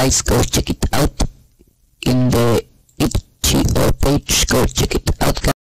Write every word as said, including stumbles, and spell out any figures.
guys, go check it out in the itch dot io page. Go check it out, guys.